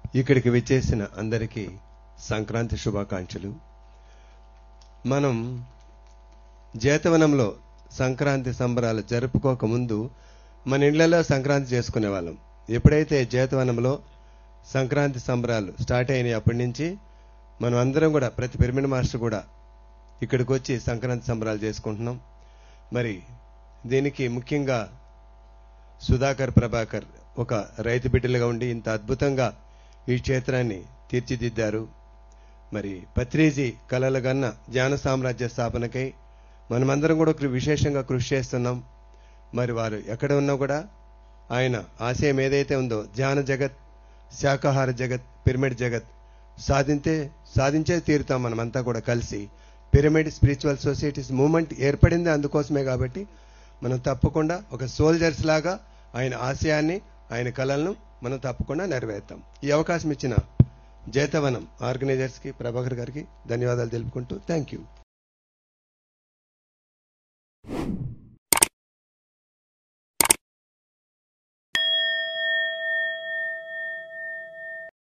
ఇక్కడికి విచ్చేసిన అందరికీ సంక్రాంతి శుభాకాంక్షలు. మనం జేతవనంలో సంక్రాంతి సంబరాలు జరుపుకోకముందు మన ఇళ్లలో సంక్రాంతి చేసుకునేవాళ్ళం. ఎప్పుడైతే జేతవనంలో సంక్రాంతి సంబరాలు స్టార్ట్ అయినాయి అప్పటి నుంచి మనం అందరం కూడా, ప్రతి పిరమిడ్ మాస్టర్ కూడా ఇక్కడికి వచ్చి సంక్రాంతి సంబరాలు చేసుకుంటున్నాం. మరి దీనికి ముఖ్యంగా సుధాకర్, ప్రభాకర్ ఒక రైతు బిడ్డలుగా ఉండి ఇంత అద్భుతంగా ఈ క్షేత్రాన్ని తీర్చిదిద్దారు. మరి పత్రిజీ కలలుగన్న జ్ఞాన సామ్రాజ్య స్థాపనకై మనమందరం కూడా విశేషంగా కృషి చేస్తున్నాం. మరి వారు ఎక్కడ ఉన్నా కూడా ఆయన ఆశయం ఏదైతే ఉందో, ధ్యాన జగత్, శాకాహార జగత్, పిరమిడ్ జగత్ సాధించే తీరుతాం. మనమంతా కూడా కలిసి పిరమిడ్ స్పిరిచువల్ సొసైటీస్ మూవ్మెంట్ ఏర్పడింది అందుకోసమే. కాబట్టి మనం తప్పకుండా ఒక సోల్జర్స్ లాగా ఆయన ఆశయాన్ని, ఆయన కళలను మనం తప్పకుండా నెరవేర్తాం. ఈ అవకాశం ఇచ్చిన జేతవనం ఆర్గనైజర్స్ కి, ప్రభాకర్ గారికి ధన్యవాదాలు తెలుపుకుంటూ థ్యాంక్ యూ.